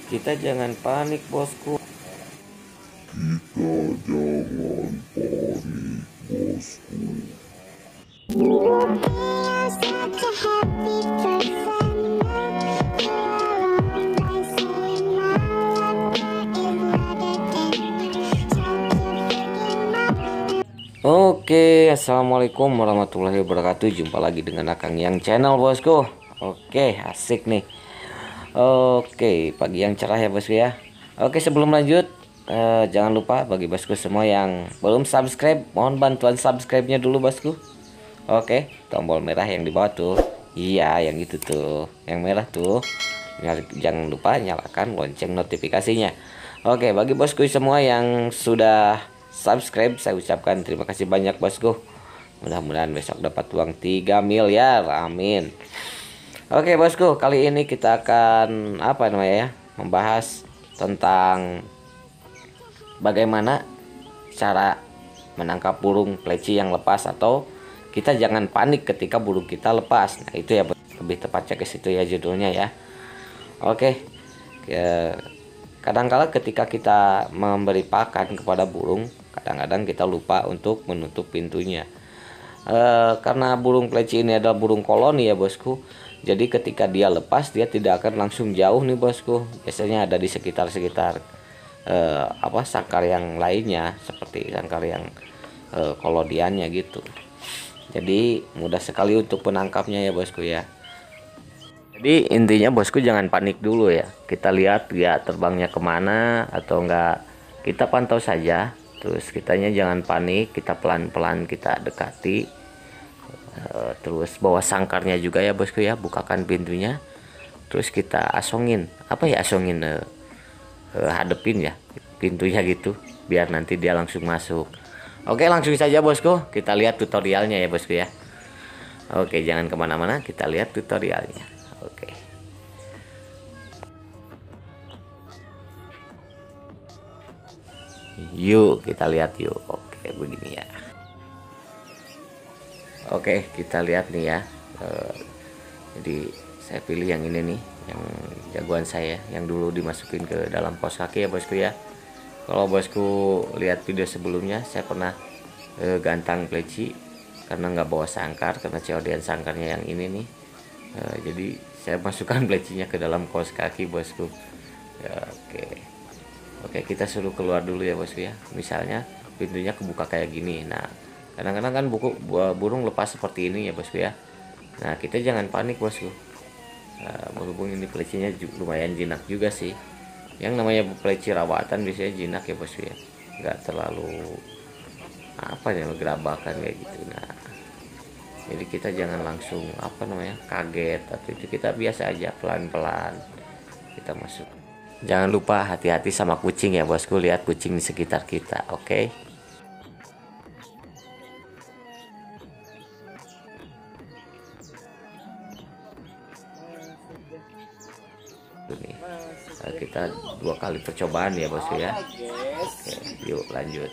Kita jangan panik bosku. Oke, assalamualaikum warahmatullahi wabarakatuh. Jumpa lagi dengan Akang Yang channel bosku. Oke, asik nih. Oke, pagi yang cerah ya bosku ya. Oke, sebelum lanjut, jangan lupa bagi bosku semua yang belum subscribe, mohon bantuan subscribe-nya dulu bosku. Oke, tombol merah yang di bawah tuh. Iya, yang itu tuh, yang merah tuh. Jangan lupa nyalakan lonceng notifikasinya. Oke, bagi bosku semua yang sudah subscribe, saya ucapkan terima kasih banyak bosku. Mudah-mudahan besok dapat uang 3 miliar, amin. Oke bosku, kali ini kita akan apa namanya ya, membahas tentang bagaimana cara menangkap burung pleci yang lepas, atau kita jangan panik ketika burung kita lepas. Nah itu ya, lebih tepatnya ke situ ya judulnya ya. Oke, kadang-kala ketika kita memberi pakan kepada burung, kadang-kadang kita lupa untuk menutup pintunya. Karena burung pleci ini adalah burung koloni ya bosku. Jadi ketika dia lepas, dia tidak akan langsung jauh nih bosku. Biasanya ada di sekitar-sekitar sangkar yang lainnya, seperti sangkar yang koloniannya gitu. Jadi mudah sekali untuk menangkapnya ya bosku ya. Jadi intinya bosku jangan panik dulu ya. Kita lihat dia terbangnya kemana atau enggak, kita pantau saja. Terus kitanya jangan panik, kita pelan-pelan kita dekati. Terus bawa sangkarnya juga ya bosku ya, bukakan pintunya. Terus kita asongin, asongin, hadepin ya pintunya gitu, biar nanti dia langsung masuk. Oke, langsung saja bosku, kita lihat tutorialnya ya bosku ya. Oke, jangan kemana-mana, kita lihat tutorialnya. Oke. Yuk kita lihat yuk. Oke, begini ya. Oke, kita lihat nih ya. Jadi saya pilih yang ini nih, yang jagoan saya, yang dulu dimasukin ke dalam pos kaki ya bosku ya. Kalau bosku lihat video sebelumnya, saya pernah gantang pleci karena nggak bawa sangkar, karena COD sangkarnya yang ini nih. Jadi saya masukkan plecinya ke dalam kos kaki bosku ya. Oke, kita suruh keluar dulu ya bosku ya. Misalnya pintunya kebuka kayak gini. Nah kadang-kadang kan burung lepas seperti ini ya bosku ya. Nah kita jangan panik bosku. Berhubung ini plecinya lumayan jinak juga sih. Yang namanya pleci rawatan biasanya jinak ya bosku ya, nggak terlalu gerabakan kayak gitu. Nah jadi kita jangan langsung kaget, atau itu kita biasa aja pelan-pelan kita masuk. Jangan lupa hati-hati sama kucing ya bosku, lihat kucing di sekitar kita. Oke. Nih, kita 2 kali percobaan ya bosku ya. Oke, yuk lanjut.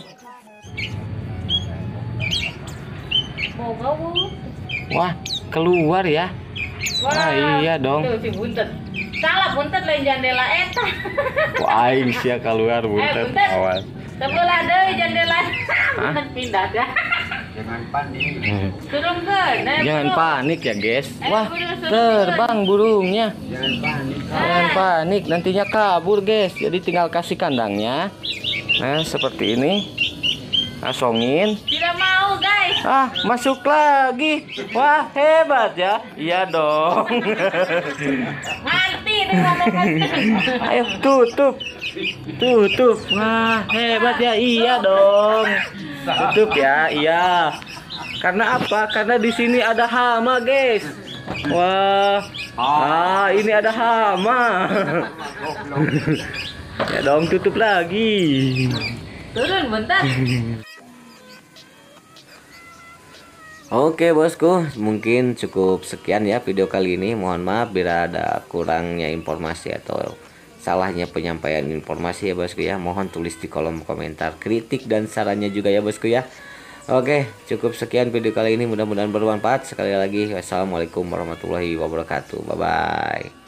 Wah, keluar ya. Wah, iya dong. Salah buntet lain jendela eta. Wah, aing sia keluar buntet. Awas. Sebelah deui jendela. Buntet pindah dah. Jangan panik. Turunkeun. Jangan panik ya, guys. Wah, terbang burungnya. Jangan panik. Jangan panik, nantinya kabur, guys. Jadi tinggal kasih kandangnya. Nah, seperti ini. Asongin. Tidak mau, guys. Masuk lagi. Wah, hebat ya. Iya dong. Mati nih. Ayo tutup. Tutup. Wah, hebat ya. Iya dong. Tutup ya. Iya. Karena apa? Karena di sini ada hama, guys. Wah. Ini ada hama. Ya dong, tutup lagi. Turun bentar. Oke bosku, mungkin cukup sekian ya video kali ini. Mohon maaf bila ada kurangnya informasi atau salahnya penyampaian informasi ya bosku ya. Mohon tulis di kolom komentar kritik dan sarannya juga ya bosku ya. Oke, cukup sekian video kali ini, mudah-mudahan bermanfaat. Sekali lagi, wassalamualaikum warahmatullahi wabarakatuh. Bye bye.